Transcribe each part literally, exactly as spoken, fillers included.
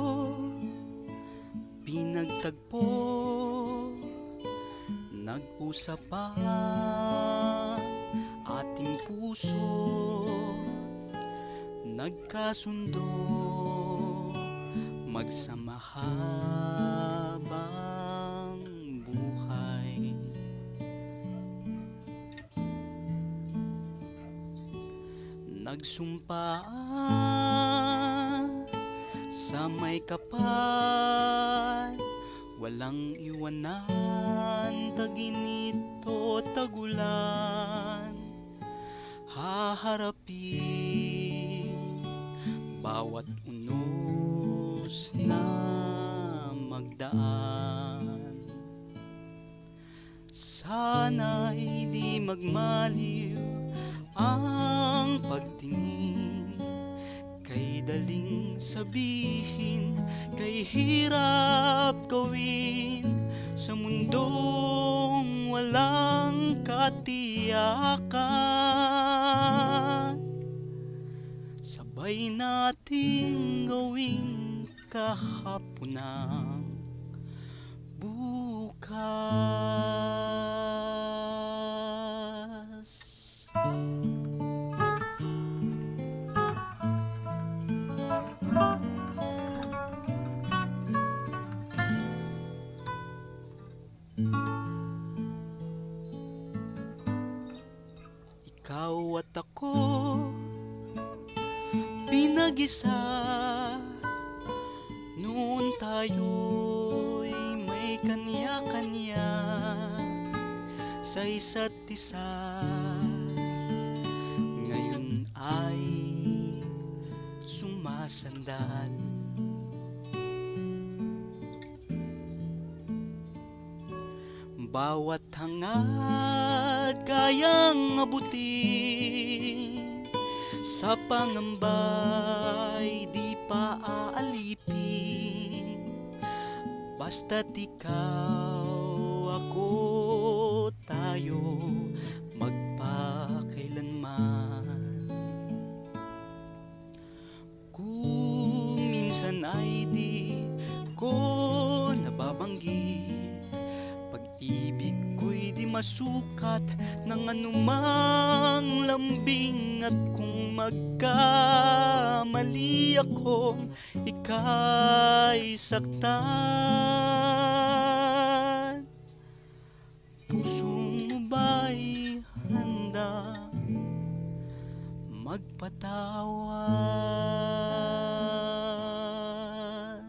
pinagtagpo, nag-usap pa ating puso, nagkasundo, magsama habang buhay. Nagsumpaan sa may kapal, walang iwanan, taginito, tagulan, haharapin bawat unos na magdaan. Sana'y di magmaliw ang pagtingin, kay daling sabihin, kay hirap gawin sa mundong walang katiyakan. Sabay nating gawing kahaponang bukas. Ikaw at ako, pinag-isa, noon tayo'y may kanya-kanya sa isa't isa. Ngayon ay sumasandal. Bawat hangad kayang abutin, sa pangambay di pa aalipin. Basta't ikaw, ako, tayo, magpakailanman. Kung minsan ay di ko nababanggit, pag-ibig ko'y di masukat ng anumang lambing. At kung magkamali akong ika'y saktan, puso mo ba'y handa magpatawad?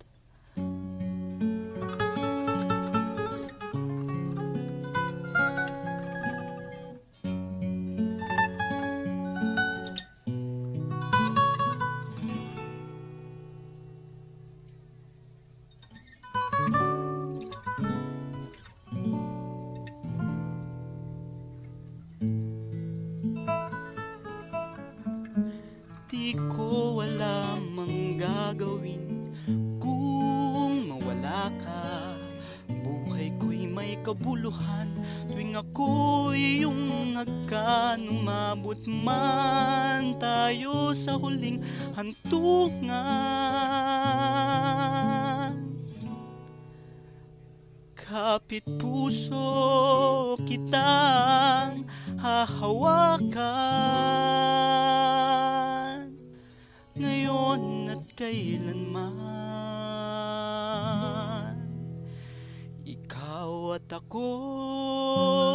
Di ko alam ang gagawin kung mawala ka. Buhay ko'y may kabuluhan tuwing ako'y iyong hagkan. Umabot man tayo sa huling hantungan, kapit puso kitang hahawakan, ngayon at kailanman. Ikaw at ako,